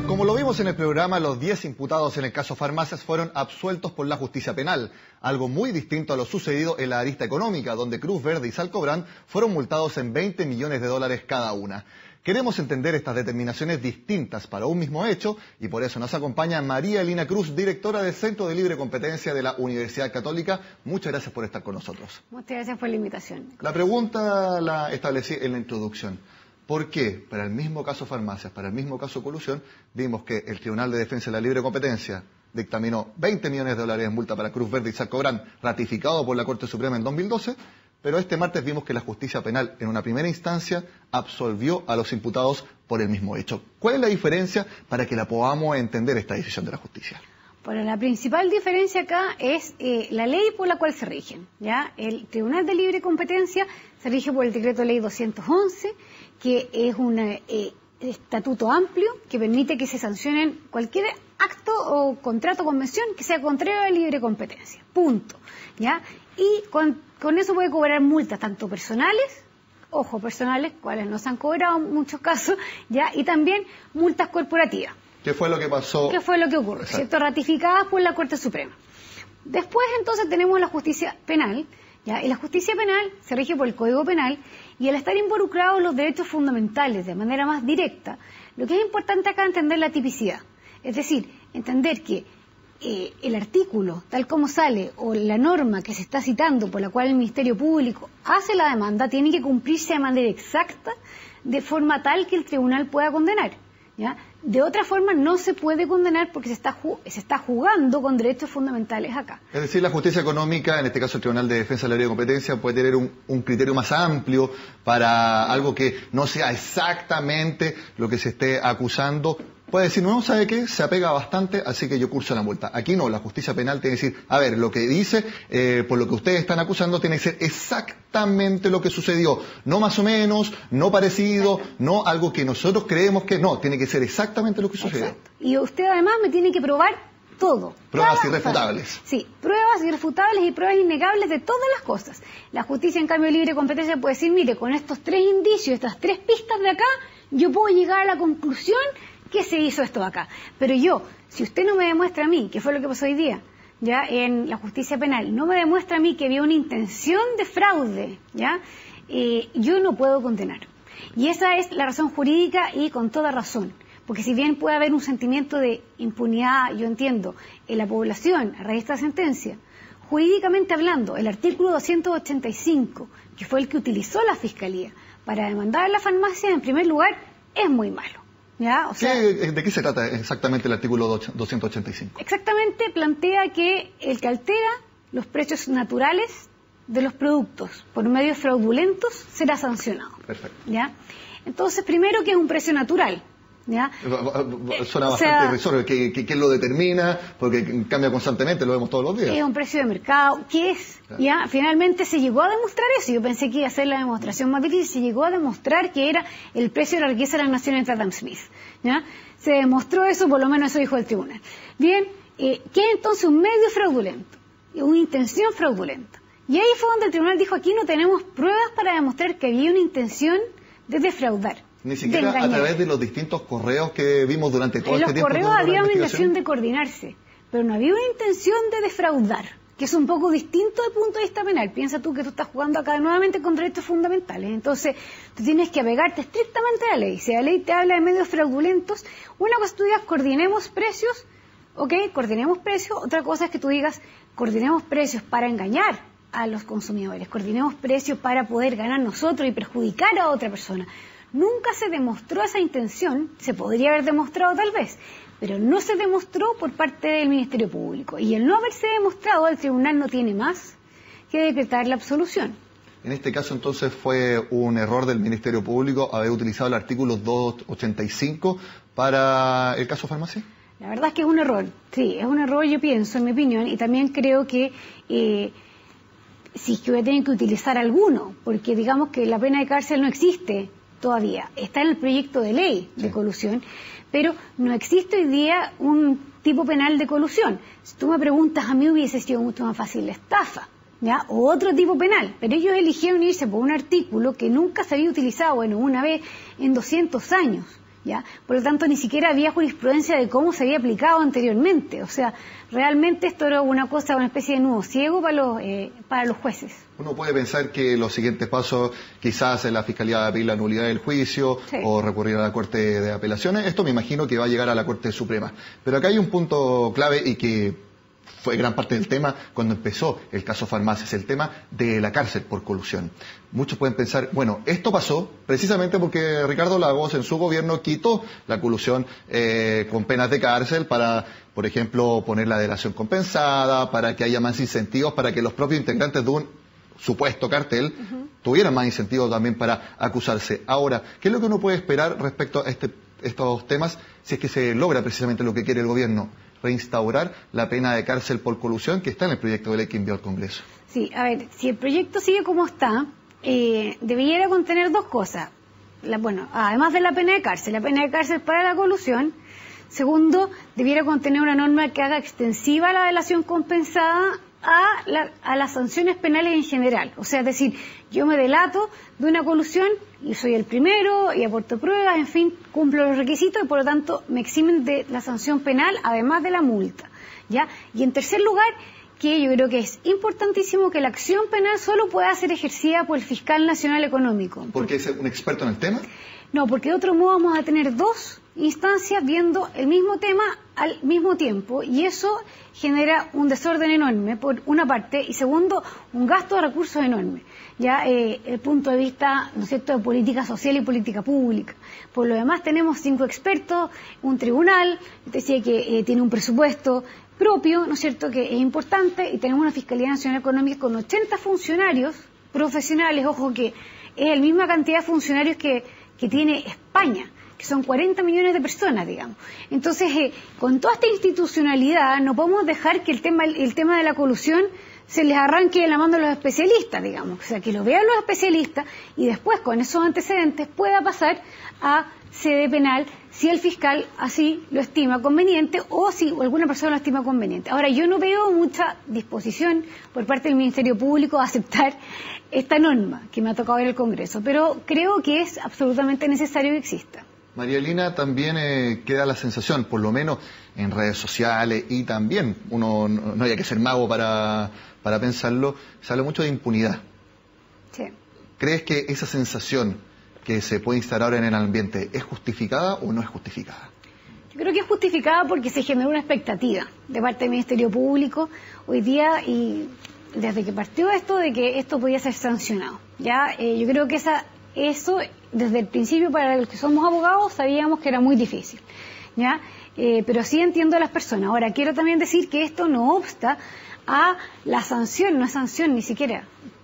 Como lo vimos en el programa, los 10 imputados en el caso Farmacias fueron absueltos por la justicia penal, algo muy distinto a lo sucedido en la arista económica, donde Cruz Verde y Salcobrand fueron multados en $20 millones cada una. Queremos entender estas determinaciones distintas para un mismo hecho y por eso nos acompaña María Elina Cruz, directora del Centro de Libre Competencia de la Universidad Católica. Muchas gracias por estar con nosotros. Muchas gracias por la invitación. La pregunta la establecí en la introducción. ¿Por qué para el mismo caso Farmacias, para el mismo caso Colusión, vimos que el Tribunal de Defensa de la Libre Competencia dictaminó $20 millones en multa para Cruz Verde y Salcobrand, ratificado por la Corte Suprema en 2012, pero este martes vimos que la justicia penal en una primera instancia absolvió a los imputados por el mismo hecho? ¿Cuál es la diferencia para que la podamos entender esta decisión de la justicia? Bueno, la principal diferencia acá es la ley por la cual se rigen, ¿ya? El Tribunal de Libre Competencia se rige por el Decreto Ley 211, que es un estatuto amplio que permite que se sancionen cualquier acto o contrato o convención que sea contrario a la libre competencia. Punto. ¿Ya? Y con eso puede cobrar multas tanto personales, ojo, personales, cuales no se han cobrado en muchos casos, ¿ya? Y también multas corporativas. ¿Qué fue lo que pasó? ¿Qué fue lo que ocurrió? ¿Cierto? Ratificadas por la Corte Suprema. Después, entonces, tenemos la justicia penal, ¿ya? Y la justicia penal se rige por el Código Penal y al estar involucrados los derechos fundamentales de manera más directa, lo que es importante acá es entender la tipicidad. Es decir, entender que el artículo, tal como sale, o la norma que se está citando por la cual el Ministerio Público hace la demanda, tiene que cumplirse de manera exacta, de forma tal que el tribunal pueda condenar, ¿ya? De otra forma no se puede condenar porque se está jugando con derechos fundamentales acá. Es decir, la justicia económica, en este caso el Tribunal de Defensa de la Libre Competencia, puede tener un criterio más amplio para algo que no sea exactamente lo que se esté acusando. Puede decir, no, ¿sabe qué? Se apega bastante, así que yo curso la multa. Aquí no, la justicia penal tiene que decir, a ver, lo que dice, por lo que ustedes están acusando, tiene que ser exactamente lo que sucedió. No más o menos, no parecido, no algo que nosotros creemos que no, tiene que ser exactamente lo que sucedió. Exacto. Y usted además me tiene que probar todo. Pruebas irrefutables. Sí, pruebas irrefutables y pruebas innegables de todas las cosas. La justicia, en cambio, de libre competencia puede decir, mire, con estos 3 indicios, estas 3 pistas de acá, yo puedo llegar a la conclusión que se hizo esto acá. Pero yo, si usted no me demuestra a mí, que fue lo que pasó hoy día, ya en la justicia penal, no me demuestra a mí que había una intención de fraude, ya, yo no puedo condenar. Y esa es la razón jurídica y con toda razón. Porque si bien puede haber un sentimiento de impunidad, yo entiendo, en la población a raíz de esta sentencia, jurídicamente hablando, el artículo 285, que fue el que utilizó la Fiscalía para demandar a la farmacia, en primer lugar, es muy malo. ¿Ya? O sea, ¿de qué se trata exactamente el artículo 285? Exactamente plantea que el que altera los precios naturales de los productos por medios fraudulentos será sancionado. Perfecto. ¿Ya? Entonces, primero, que es un precio natural. ¿Ya? Suena bastante irrisorio. ¿Qué lo determina? Porque cambia constantemente, lo vemos todos los días. Es un precio de mercado. ¿Qué es? Claro. ¿Ya? Finalmente se llegó a demostrar eso. Yo pensé que iba a ser la demostración más difícil. Se llegó a demostrar que era el precio de la riqueza de las naciones de Adam Smith. ¿Ya? Se demostró eso, por lo menos eso dijo el tribunal. Bien, ¿qué es entonces un medio fraudulento? Una intención fraudulenta. Y ahí fue donde el tribunal dijo, aquí no tenemos pruebas para demostrar que había una intención de defraudar. Ni siquiera a través de los distintos correos que vimos durante todo este tiempo. En los correos había una intención de coordinarse, pero no había una intención de defraudar, que es un poco distinto desde el punto de vista penal. Piensa tú que tú estás jugando acá nuevamente con derechos fundamentales, entonces tú tienes que apegarte estrictamente a la ley. Si la ley te habla de medios fraudulentos, una cosa tú digas, coordinemos precios, ok, coordinemos precios, otra cosa es que tú digas, coordinemos precios para engañar a los consumidores, coordinemos precios para poder ganar nosotros y perjudicar a otra persona. Nunca se demostró esa intención, se podría haber demostrado tal vez, pero no se demostró por parte del Ministerio Público. Y el no haberse demostrado, el tribunal no tiene más que decretar la absolución. En este caso, entonces, fue un error del Ministerio Público haber utilizado el artículo 285 para el caso Farmacia. La verdad es que es un error, sí, es un error, yo pienso, en mi opinión, y también creo que si es que voy a tener que utilizar alguno, porque digamos que la pena de cárcel no existe todavía, está en el proyecto de ley de colusión, pero no existe hoy día un tipo penal de colusión. Si tú me preguntas, a mí hubiese sido mucho más fácil la estafa, ¿ya? O otro tipo penal, pero ellos eligieron irse por un artículo que nunca se había utilizado, bueno, una vez en 200 años, ¿ya? Por lo tanto, ni siquiera había jurisprudencia de cómo se había aplicado anteriormente. O sea, realmente esto era una especie de nudo ciego para los jueces. Uno puede pensar que los siguientes pasos, quizás en la Fiscalía pedir la nulidad del juicio o recurrir a la Corte de Apelaciones. Esto me imagino que va a llegar a la Corte Suprema. Pero acá hay un punto clave y que fue gran parte del tema cuando empezó el caso Farmacias, el tema de la cárcel por colusión. Muchos pueden pensar, bueno, esto pasó precisamente porque Ricardo Lagos en su gobierno quitó la colusión con penas de cárcel para, por ejemplo, poner la delación compensada, para que haya más incentivos, para que los propios integrantes de un supuesto cartel tuvieran más incentivos también para acusarse. Ahora, ¿qué es lo que uno puede esperar respecto a estos temas si es que se logra precisamente lo que quiere el gobierno? Reinstaurar la pena de cárcel por colusión que está en el proyecto de ley que envió al Congreso. Sí, a ver, si el proyecto sigue como está, debería contener dos cosas. Además de la pena de cárcel para la colusión. Segundo, debiera contener una norma que haga extensiva la delación compensada a las sanciones penales en general. O sea, es decir, yo me delato de una colusión y soy el primero y aporto pruebas, en fin, cumplo los requisitos y por lo tanto me eximen de la sanción penal además de la multa, ¿ya? Y en tercer lugar, que yo creo que es importantísimo que la acción penal solo pueda ser ejercida por el fiscal nacional económico. ¿Porque es un experto en el tema? No, porque de otro modo vamos a tener dos instancias viendo el mismo tema al mismo tiempo y eso genera un desorden enorme por una parte y segundo un gasto de recursos enorme, ya el punto de vista, ¿no es cierto?, de política social y política pública. Por lo demás tenemos 5 expertos, un tribunal, decía que tiene un presupuesto propio, ¿no es cierto?, que es importante y tenemos una Fiscalía Nacional Económica con 80 funcionarios profesionales, ojo que es la misma cantidad de funcionarios que tiene España, que son 40 millones de personas, digamos. Entonces, con toda esta institucionalidad, no podemos dejar que el tema de la colusión se les arranque de la mano a los especialistas, digamos. O sea, que lo vean los especialistas y después, con esos antecedentes, pueda pasar a sede penal si el fiscal así lo estima conveniente o si alguna persona lo estima conveniente. Ahora, yo no veo mucha disposición por parte del Ministerio Público a aceptar esta norma que me ha tocado ver el Congreso, pero creo que es absolutamente necesario que exista. María Elena, también queda la sensación, por lo menos en redes sociales y también, uno no hay que ser mago para pensarlo, se habla mucho de impunidad. Sí. ¿Crees que esa sensación que se puede instalar en el ambiente es justificada o no es justificada? Yo creo que es justificada porque se generó una expectativa de parte del Ministerio Público hoy día y desde que partió esto de que esto podía ser sancionado. Ya, yo creo que eso desde el principio para los que somos abogados sabíamos que era muy difícil, ¿ya? Pero sí entiendo a las personas. Ahora, quiero también decir que esto no obsta a la sanción, no es sanción ni siquiera,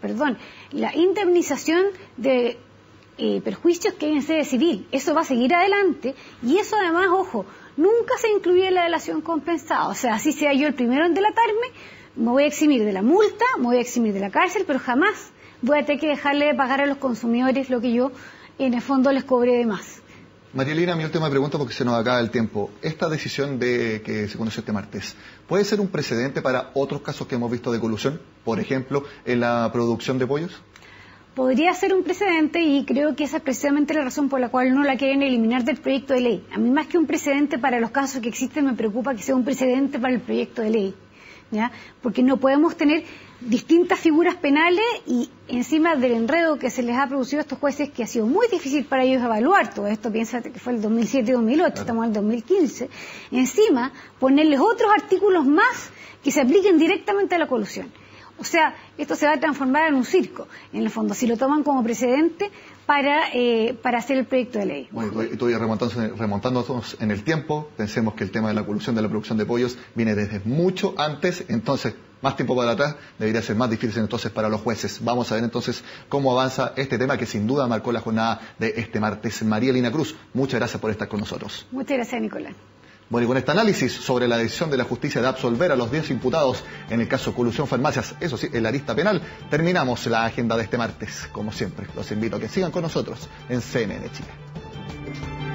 la indemnización de perjuicios que hay en sede civil. Eso va a seguir adelante y eso además, ojo, nunca se incluye en la delación compensada. O sea, así sea yo el primero en delatarme, me voy a eximir de la multa, me voy a eximir de la cárcel, pero jamás voy a tener que dejarle de pagar a los consumidores lo que yo en el fondo les cobré de más. María Elena, mi última pregunta porque se nos acaba el tiempo. Esta decisión que se conoció este martes, ¿puede ser un precedente para otros casos que hemos visto de colusión? Por ejemplo, en la producción de pollos. Podría ser un precedente y creo que esa es precisamente la razón por la cual no la quieren eliminar del proyecto de ley. A mí más que un precedente para los casos que existen me preocupa que sea un precedente para el proyecto de ley, ¿ya? Porque no podemos tener distintas figuras penales y encima del enredo que se les ha producido a estos jueces que ha sido muy difícil para ellos evaluar todo esto, piénsate que fue el 2007 y 2008, claro. Estamos en el 2015, encima ponerles otros artículos más que se apliquen directamente a la colusión. O sea, esto se va a transformar en un circo, en el fondo, si lo toman como precedente para hacer el proyecto de ley. Bueno, estoy remontándonos en el tiempo, pensemos que el tema de la colusión de la producción de pollos viene desde mucho antes, entonces más tiempo para atrás debería ser más difícil entonces para los jueces. Vamos a ver entonces cómo avanza este tema que sin duda marcó la jornada de este martes. María Elena Cruz, muchas gracias por estar con nosotros. Muchas gracias, Nicolás. Bueno, y con este análisis sobre la decisión de la justicia de absolver a los 10 imputados en el caso Colusión Farmacias, eso sí, en la arista penal, terminamos la agenda de este martes. Como siempre, los invito a que sigan con nosotros en CNN Chile.